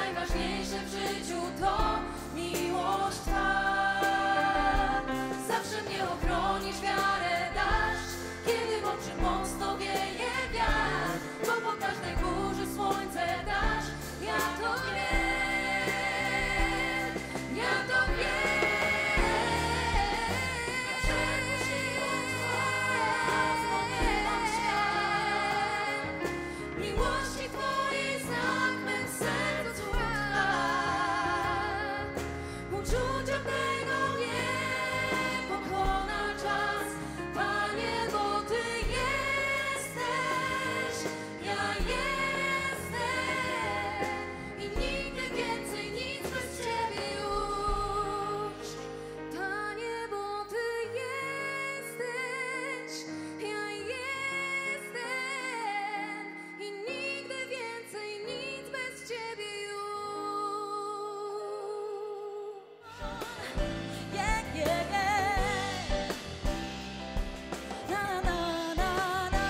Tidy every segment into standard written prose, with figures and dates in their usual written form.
najważniejsze w życiu to miłość Twa. Zawsze mnie ochronisz, wiarę dasz, kiedy w oczy mocno wieje wiatr, bo po każdej burzy słońce dasz. Ja to wiem, ja to wiem, że siłą Twoją zdobyłam świat. Miłości Twojej znak w mym sercu trwa. Uczucia tego nie pokona czas, Panie, bo Ty jesteś, ja jestem i nigdy więcej nic bez Ciebie już. Panie, bo Ty jesteś, ja jestem i nigdy więcej nic bez Ciebie już. Yeah, yeah, yeah. Na, na, na, na.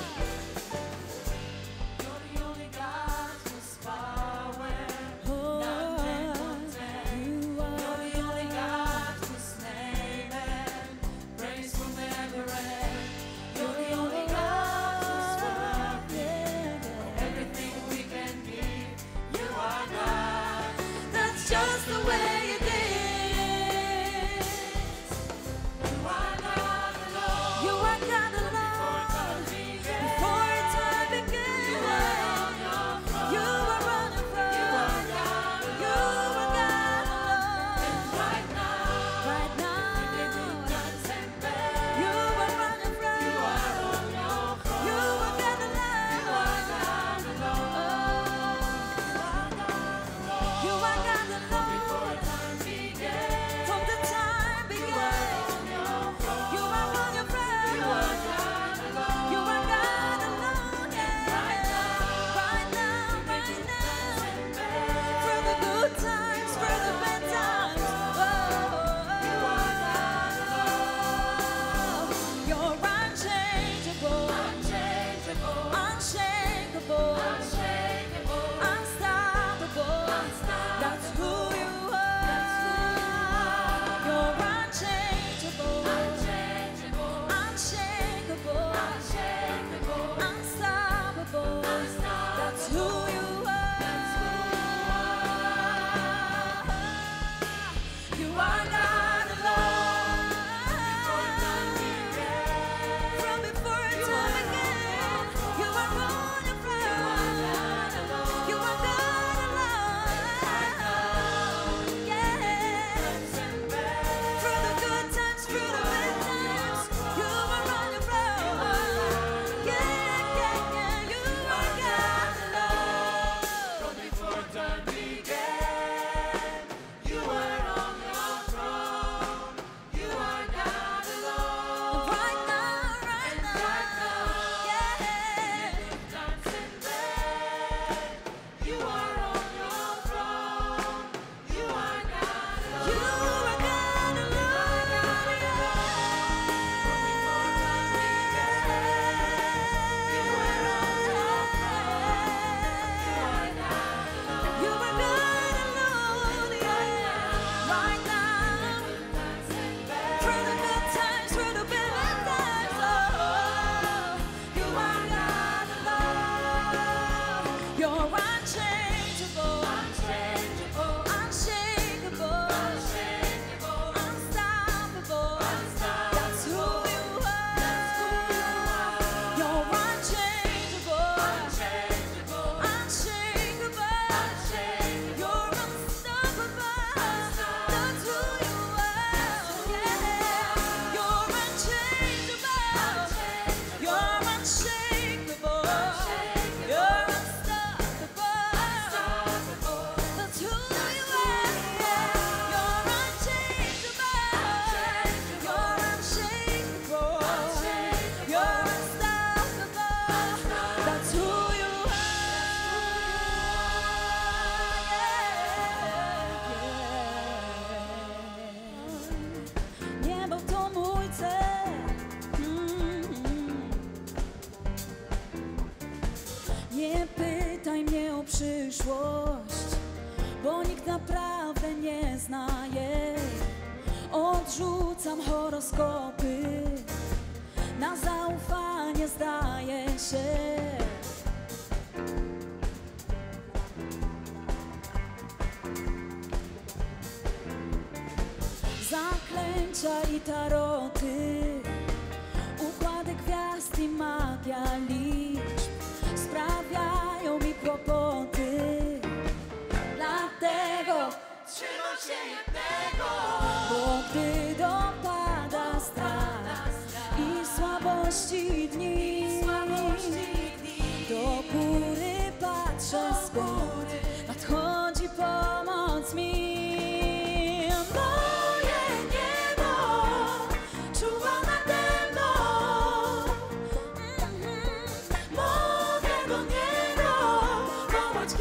You're the only God who's power, none can contend. You're the only God whose name and praise will never end. You're the only God who's worthy of everything we can give. You are God. That's just the way it is. You are God alone. You are God alone. Before time began, you were on your throne. You were on your throne. You are God alone. You are God alone. And right now, you did dance and bend. You are on your throne. You are on your throne. You are God alone. You are God alone. You are God alone. You are God alone. Before time began. znaję. Odrzucam horoskopy, na zaufanie zdaję się. Zaklęcia i taroty, układy gwiazd i magia liczb sprawiają mi kłopoty. Dlatego trzymam się jednego, bo gdy dopada strach i słabości dni, do góry patrzę z góry, nadchodzi pomoc mi. Mogę do niego wołać,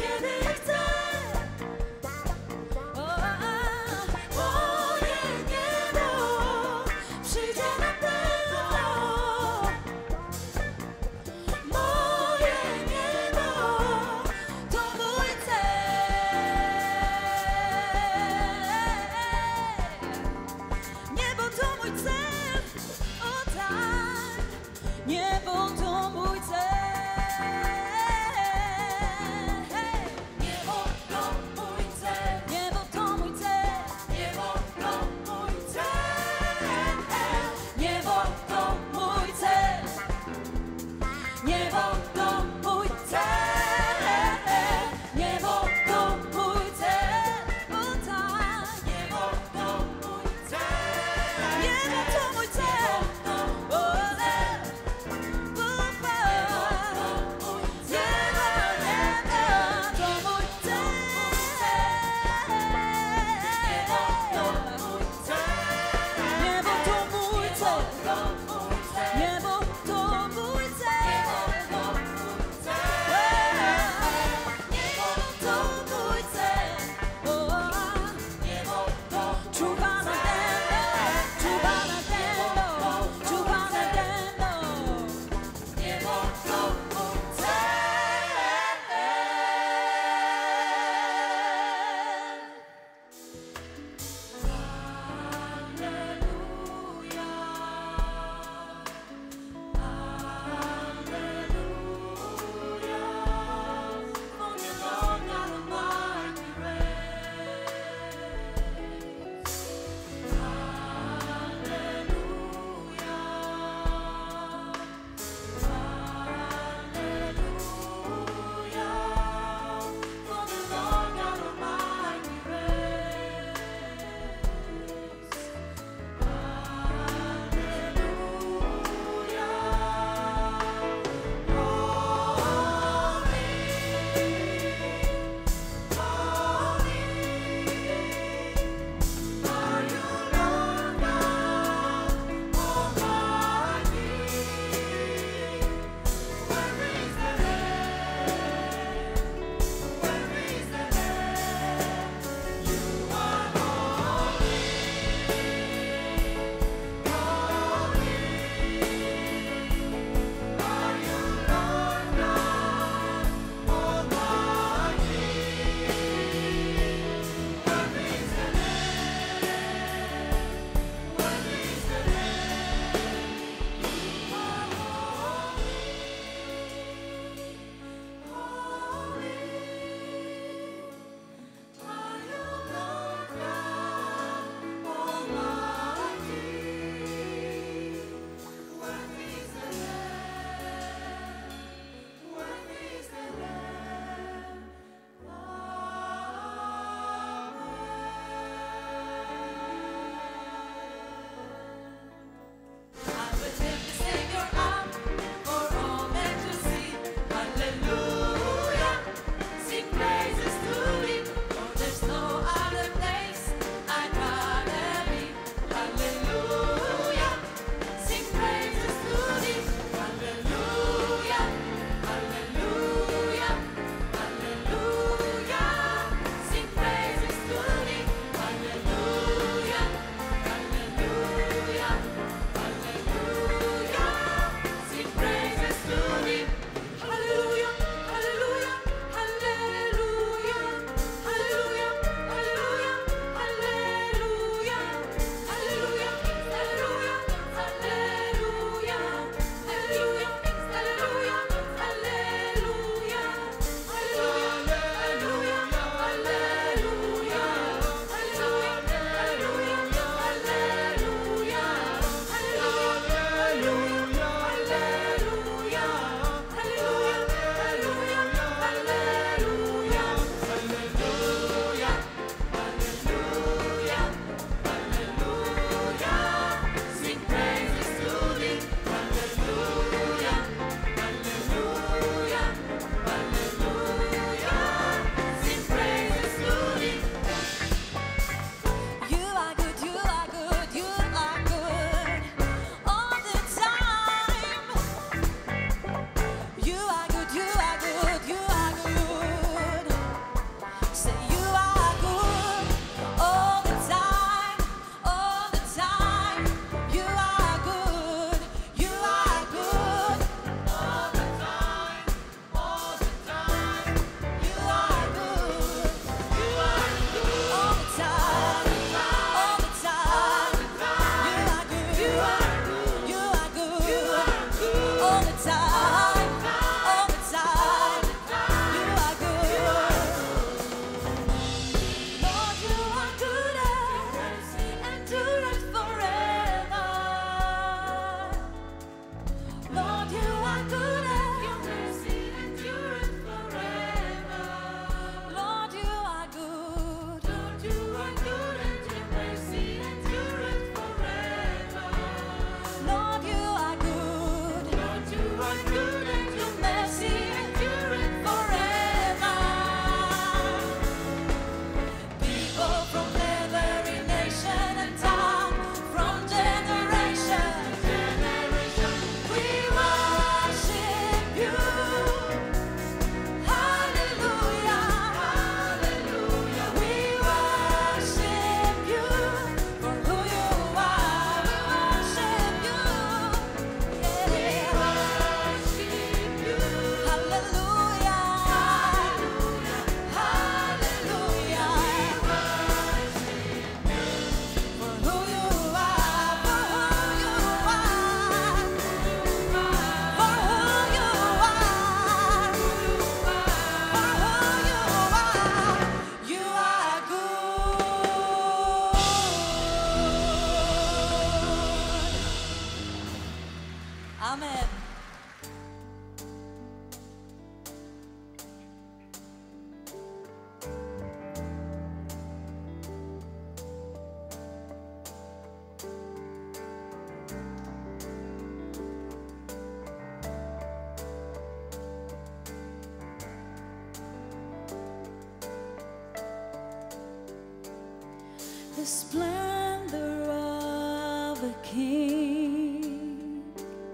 the splendor of a king,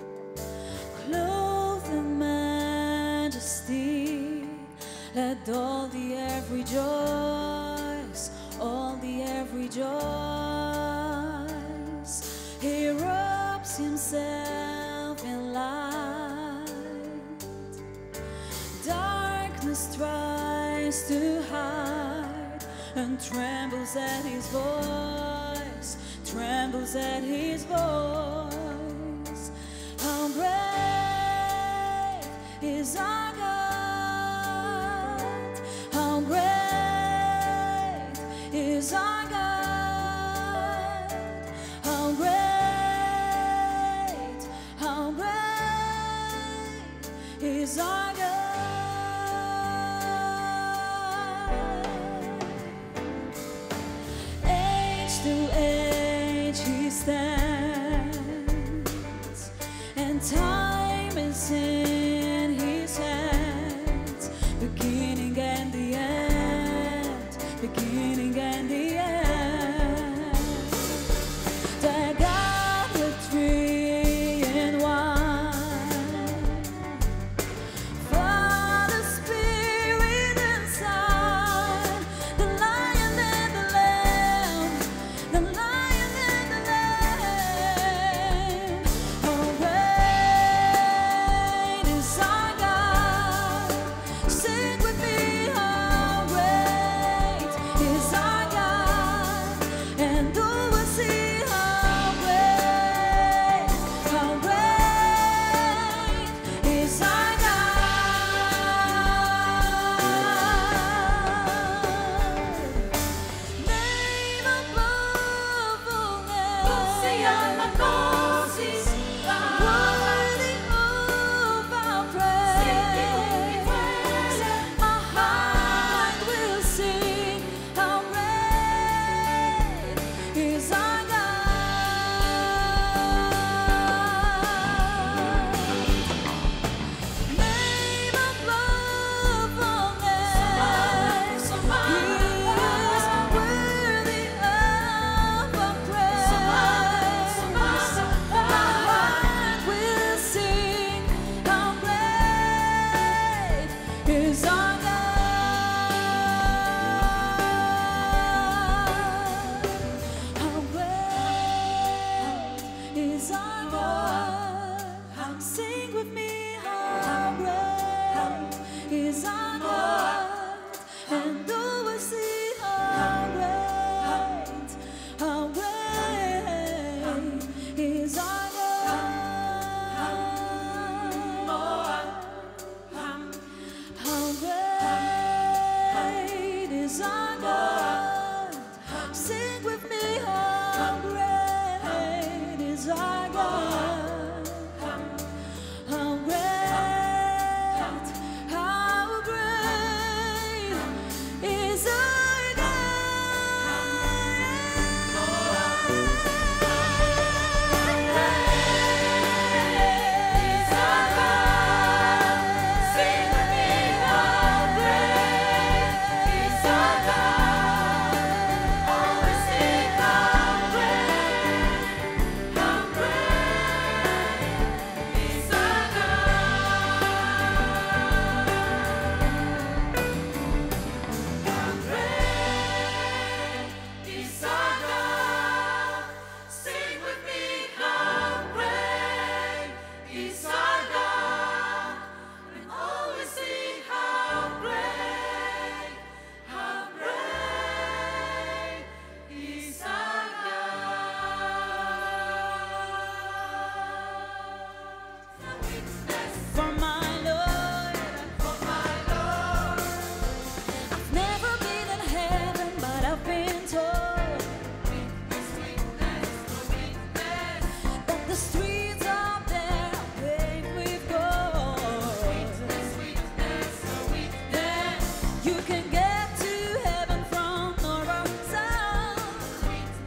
clothed in majesty. Let all the earth rejoice, all the earth rejoice. He robes himself in light. Darkness tries to hide and trembles at his voice, trembles at his voice. How great is our God, how great is our God, how great is our God. To age he stands, and time is in his hands, beginning and the end, beginning and the end. The God, the three in one, Father, Spirit, and Son, the Lion and the Lamb, the Lion and the Lamb. How great is our God? Sing with me, how great is our God? And do we see how great is our God? Name above all names, worthy of our praise. My heart will sing, how great is our God. Name above all names, He is worthy of our praise. My heart will sing, how great is our God. How great is our God? Sing with me, how great is our God? And do we see how great is our God? How great is our God? Sing with me, how great is our God? How great is our For my Lord, I've never been in heaven, but I've been told that the streets up there are paved with gold. That you can get to heaven from north or south,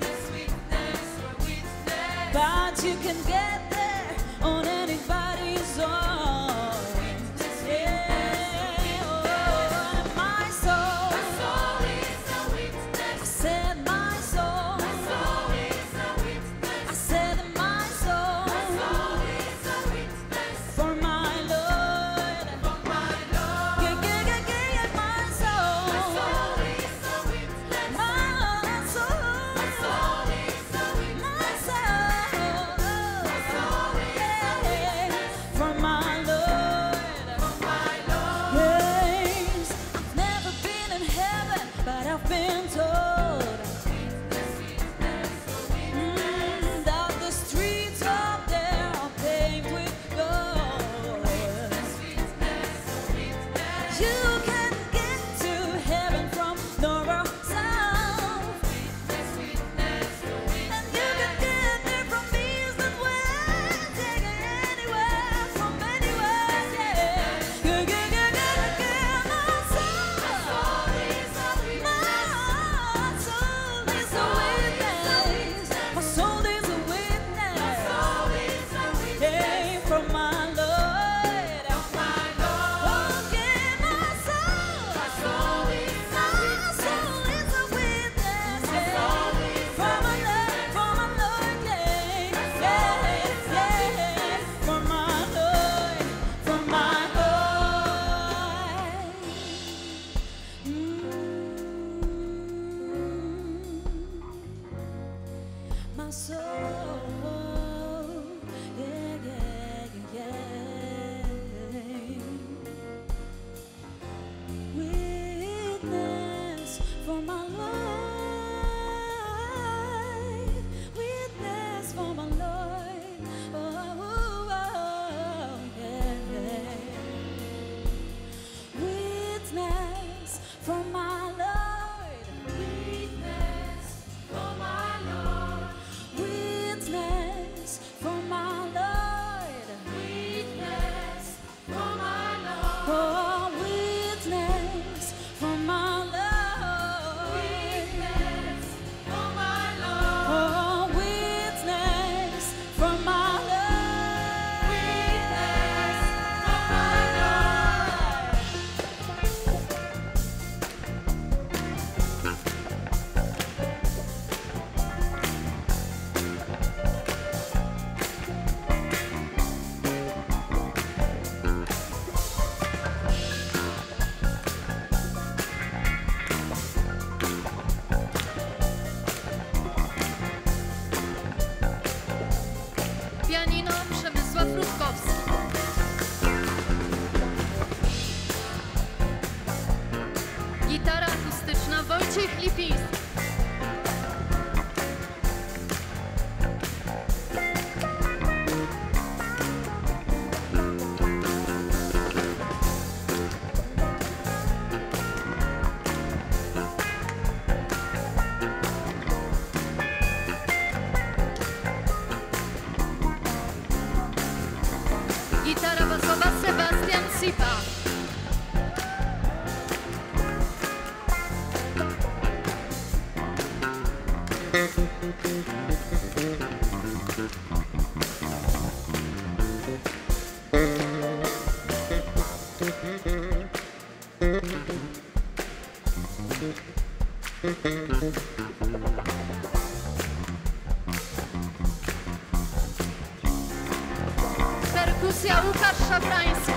but you can get there on anybody's own. Yeah, oh, my soul, I said my soul. my soul. Yeah, yeah, yeah. Witness for my life, witness for my Lord. Oh, oh, oh, yeah. Witness for my Lord, witness for my Lord, witness for my Lord, witness for my Lord, oh, witness for my Lord, witness for my Lord, oh, witness for my Lord, witness for my Lord. Pianino Przemysław Rutkowski. Gitara akustyczna Wojciech Lipiński. Gitara basowa Sebastian Sipa. Perkusja Łukasz Szafrański.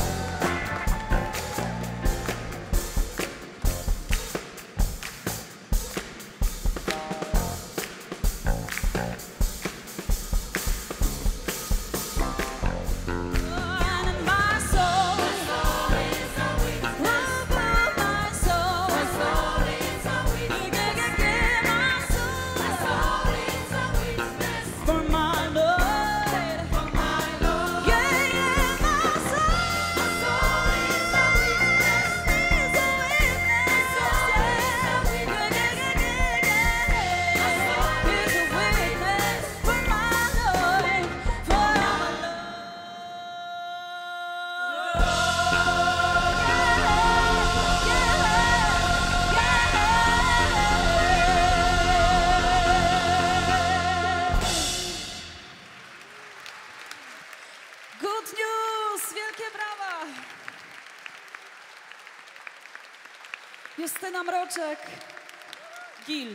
Good news! Wielkie brawa! Justyna Mroczek, Gil.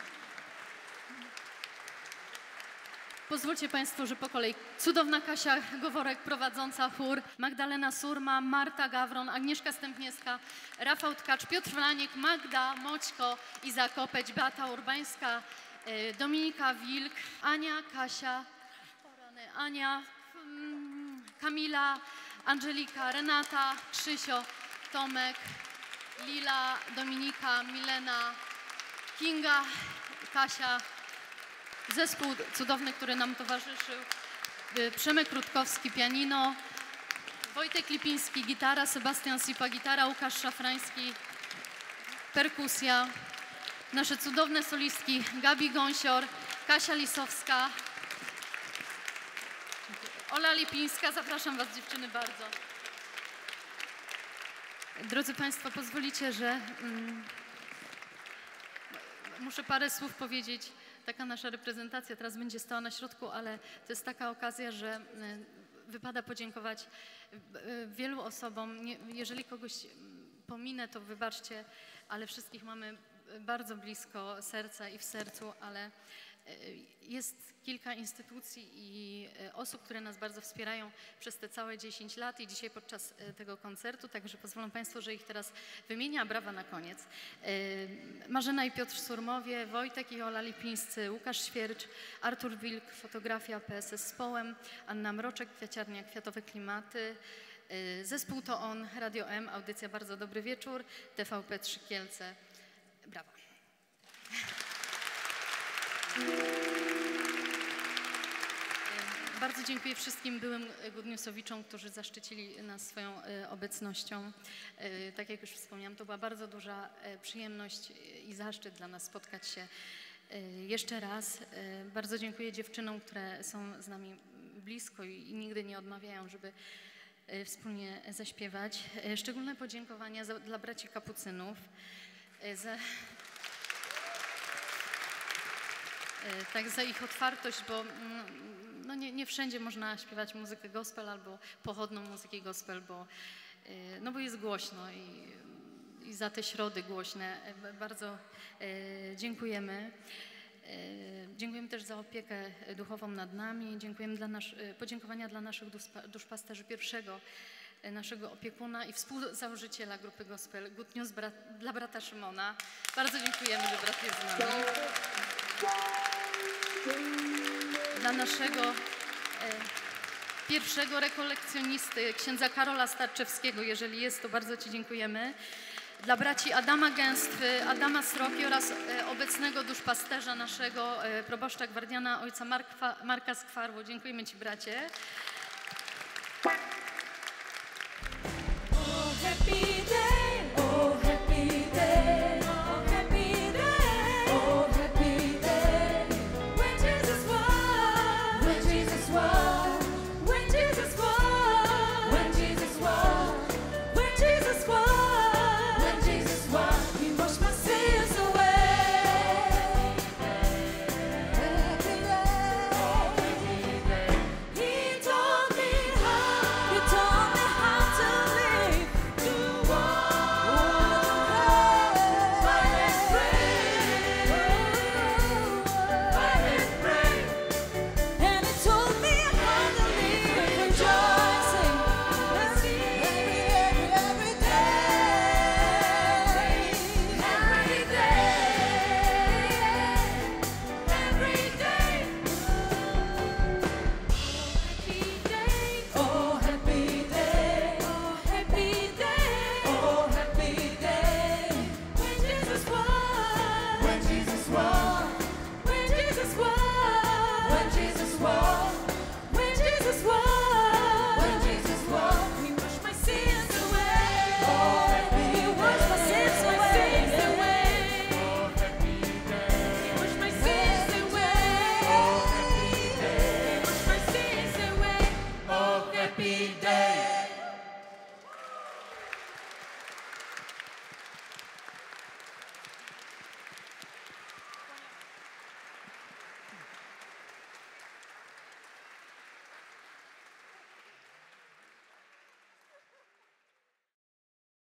Pozwólcie Państwo, że po kolei. Cudowna Kasia Goworek prowadząca chór, Magdalena Surma, Marta Gawron, Agnieszka Stępniewska, Rafał Tkacz, Piotr Franiek, Magda Moćko, Iza Kopeć, Beata Urbańska, Dominika Wilk, Ania, Kasia, Ania, Kamila, Angelika, Renata, Krzysio, Tomek, Lila, Dominika, Milena, Kinga, Kasia, zespół cudowny, który nam towarzyszył, Przemek Rutkowski, pianino, Wojtek Lipiński, gitara, Sebastian Sipa, gitara, Łukasz Szafrański, perkusja, nasze cudowne solistki Gabi Gąsior, Kasia Lisowska, Ola Lipińska. Zapraszam Was, dziewczyny, bardzo. Drodzy Państwo, pozwolicie, że muszę parę słów powiedzieć. Taka nasza reprezentacja teraz będzie stała na środku, ale to jest taka okazja, że wypada podziękować wielu osobom. Jeżeli kogoś pominę, to wybaczcie, ale wszystkich mamy bardzo blisko serca i w sercu, ale Jest kilka instytucji i osób, które nas bardzo wspierają przez te całe 10 lat i dzisiaj podczas tego koncertu, także pozwolą Państwo, że ich teraz wymienię, a brawa na koniec. Marzena i Piotr Surmowie, Wojtek i Ola Lipińscy, Łukasz Świercz, Artur Wilk, fotografia PSS z Połem, Anna Mroczek, kwiaciarnia Kwiatowe Klimaty, zespół To On, Radio M, audycja Bardzo Dobry Wieczór, TVP 3 Kielce. Brawa. Bardzo dziękuję wszystkim byłym Goodnewsowiczom, którzy zaszczycili nas swoją obecnością. Tak jak już wspomniałam, to była bardzo duża przyjemność i zaszczyt dla nas spotkać się jeszcze raz. Bardzo dziękuję dziewczynom, które są z nami blisko i nigdy nie odmawiają, żeby wspólnie zaśpiewać. Szczególne podziękowania dla braci Kapucynów za ich otwartość, bo no nie wszędzie można śpiewać muzykę gospel albo pochodną muzyki gospel, bo jest głośno i za te środy głośne bardzo dziękujemy. Dziękujemy też za opiekę duchową nad nami. Dziękujemy podziękowania dla naszych duszpasterzy, pierwszego naszego opiekuna i współzałożyciela grupy gospel Good News dla brata Szymona. Bardzo dziękujemy, że brat jest z nami. Dla naszego pierwszego rekolekcjonisty, księdza Karola Starczewskiego, jeżeli jest, to bardzo Ci dziękujemy. Dla braci Adama Gęstwy, Adama Sroki oraz obecnego duszpasterza naszego, proboszcza gwardiana ojca Marka Skwarło. Dziękujemy Ci, bracie.